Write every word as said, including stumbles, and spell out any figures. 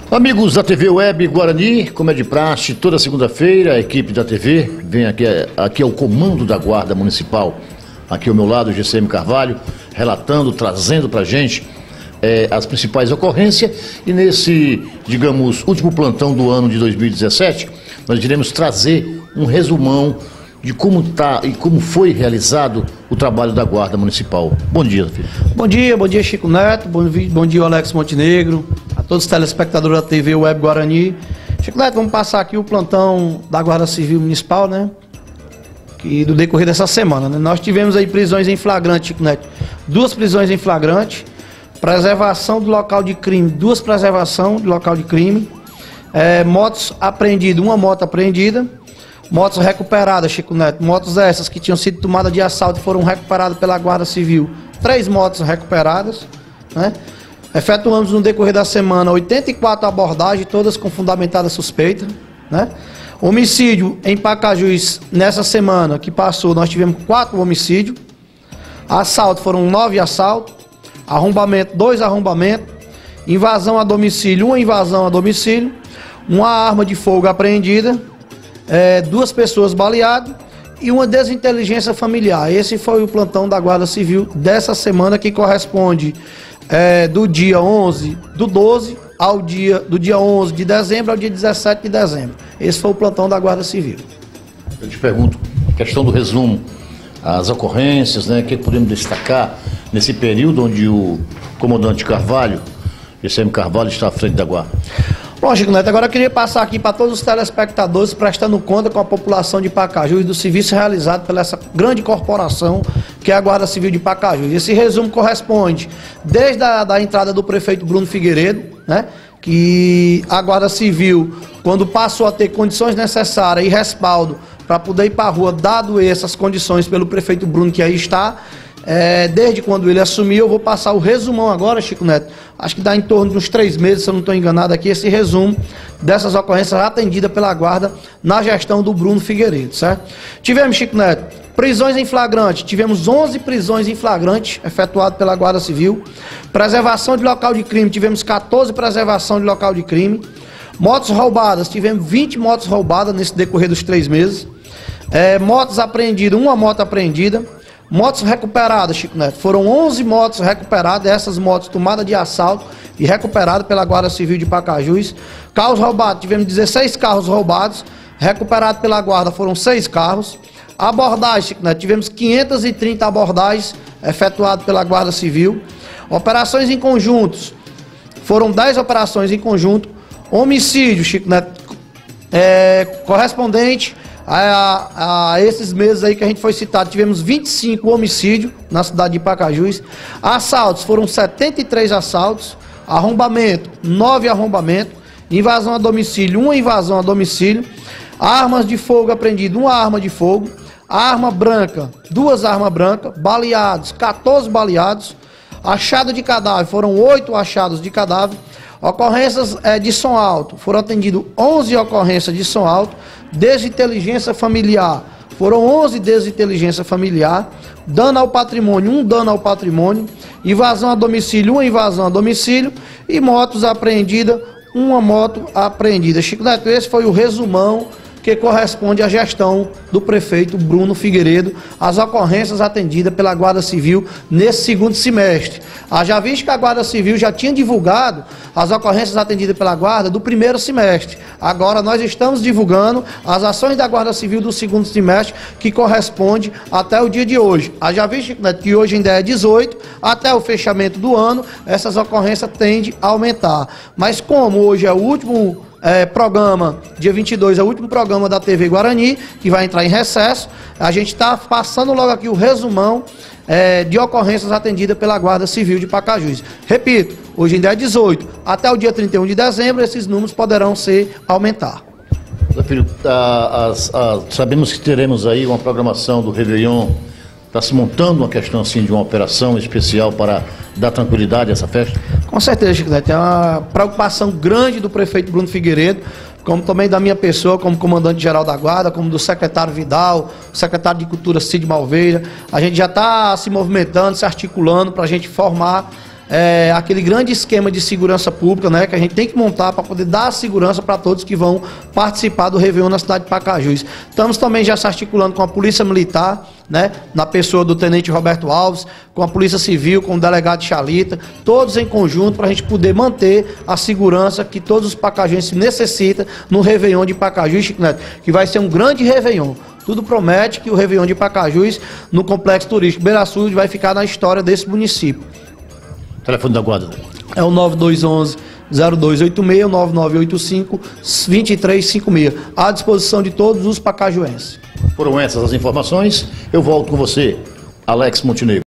Amigos da T V Web Guarani, como é de praxe, toda segunda-feira a equipe da T V vem aqui, aqui ao comando da Guarda Municipal. Aqui ao meu lado, o G C M Carvalho, relatando, trazendo pra gente é, as principais ocorrências. E nesse, digamos, último plantão do ano de dois mil e dezessete, nós iremos trazer um resumão de como tá e como foi realizado o trabalho da Guarda Municipal. Bom dia, filho. Bom dia, bom dia, Chico Neto, bom, bom dia, Alex Montenegro, a todos os telespectadores da T V Web Guarani. Chico Neto, vamos passar aqui o plantão da Guarda Civil Municipal, né? Que do decorrer dessa semana, né? Nós tivemos aí prisões em flagrante, Chico Neto, duas prisões em flagrante, preservação do local de crime, duas preservação do local de crime, é, motos apreendidas, uma moto apreendida, motos recuperadas, Chico Neto, motos essas que tinham sido tomadas de assalto e foram recuperadas pela Guarda Civil, três motos recuperadas, né? Efetuamos no decorrer da semana oitenta e quatro abordagens, todas com fundamentada suspeita, né? Homicídio em Pacajus, nessa semana que passou, nós tivemos quatro homicídios, assalto foram nove assaltos, arrombamento, dois arrombamentos, invasão a domicílio, uma invasão a domicílio, uma arma de fogo apreendida, É, duas pessoas baleadas e uma desinteligência familiar. Esse foi o plantão da Guarda Civil dessa semana, que corresponde é, do dia onze do doze ao dia do dia onze de dezembro ao dia dezessete de dezembro. Esse foi o plantão da Guarda Civil. Eu te pergunto, questão do resumo, as ocorrências, né, que podemos destacar nesse período onde o comandante Carvalho, G C M Carvalho, está à frente da Guarda. Bom, Chico Neto, agora eu queria passar aqui para todos os telespectadores, prestando conta com a população de Pacajus, do serviço realizado pela essa grande corporação que é a Guarda Civil de Pacajus. Esse resumo corresponde desde a da entrada do prefeito Bruno Figueiredo, né, que a Guarda Civil, quando passou a ter condições necessárias e respaldo para poder ir para a rua, dado essas condições pelo prefeito Bruno, que aí está, É, desde quando ele assumiu. Eu vou passar o resumão agora, Chico Neto, acho que dá em torno de uns três meses, se eu não estou enganado aqui, esse resumo dessas ocorrências atendidas pela Guarda na gestão do Bruno Figueiredo, certo? Tivemos, Chico Neto, prisões em flagrante, tivemos onze prisões em flagrante efetuadas pela Guarda Civil, preservação de local de crime, tivemos quatorze preservação de local de crime, motos roubadas, tivemos vinte motos roubadas nesse decorrer dos três meses, é, motos apreendidas, uma moto apreendida, motos recuperadas, Chico Neto, foram onze motos recuperadas, essas motos tomadas de assalto e recuperadas pela Guarda Civil de Pacajus. Carros roubados, tivemos dezesseis carros roubados, recuperados pela Guarda foram seis carros. Abordagem, Chico Neto, tivemos quinhentas e trinta abordagens efetuadas pela Guarda Civil. Operações em conjuntos, foram dez operações em conjunto. Homicídio, Chico Neto, é, correspondente A, a esses meses aí que a gente foi citado, tivemos vinte e cinco homicídios na cidade de Pacajus. Assaltos, foram setenta e três assaltos. Arrombamento, nove arrombamentos. Invasão a domicílio, uma invasão a domicílio. Armas de fogo apreendidas, uma arma de fogo. Arma branca, duas armas brancas. Baleados, quatorze baleados. Achado de cadáver, foram oito achados de cadáver. Ocorrências é, de som alto, foram atendidas onze ocorrências de som alto. Desinteligência familiar, foram onze desinteligência familiar. Dano ao patrimônio, um dano ao patrimônio. Invasão a domicílio, uma invasão a domicílio. E motos apreendidas, uma moto apreendida. Chico Neto, esse foi o resumão que corresponde à gestão do prefeito Bruno Figueiredo, as ocorrências atendidas pela Guarda Civil nesse segundo semestre. Haja visto que a Guarda Civil já tinha divulgado as ocorrências atendidas pela Guarda do primeiro semestre. Agora nós estamos divulgando as ações da Guarda Civil do segundo semestre, que corresponde até o dia de hoje. Haja visto que hoje ainda é dezoito, até o fechamento do ano, essas ocorrências tendem a aumentar. Mas como hoje é o último É, programa, dia vinte e dois, é o último programa da T V Guarani, que vai entrar em recesso, a gente está passando logo aqui o resumão é, de ocorrências atendidas pela Guarda Civil de Pacajus. Repito, hoje ainda é dezoito, até o dia trinta e um de dezembro esses números poderão ser aumentar. Filho, a, a, a, sabemos que teremos aí uma programação do Réveillon. Está se montando uma questão assim de uma operação especial para dar tranquilidade a essa festa? Com certeza, Chico Neto. É uma preocupação grande do prefeito Bruno Figueiredo, como também da minha pessoa, como comandante-geral da Guarda, como do secretário Vidal, secretário de Cultura Cid Malveira. A gente já está se movimentando, se articulando para a gente formar é, aquele grande esquema de segurança pública, né, que a gente tem que montar para poder dar segurança para todos que vão participar do Réveillon na cidade de Pacajus. Estamos também já se articulando com a Polícia Militar, né, na pessoa do Tenente Roberto Alves, com a Polícia Civil, com o delegado Chalita, todos em conjunto para a gente poder manter a segurança que todos os pacajuenses necessitam no Réveillon de Pacajus, Chico Neto, que vai ser um grande Réveillon. Tudo promete que o Réveillon de Pacajus, no Complexo Turístico Beira Sul, vai ficar na história desse município. Telefone da guarda. É o nove dois um um, zero dois oito seis, nove nove oito cinco, dois três cinco seis, à disposição de todos os pacajuenses. Foram essas as informações. Eu volto com você, Alex Montenegro.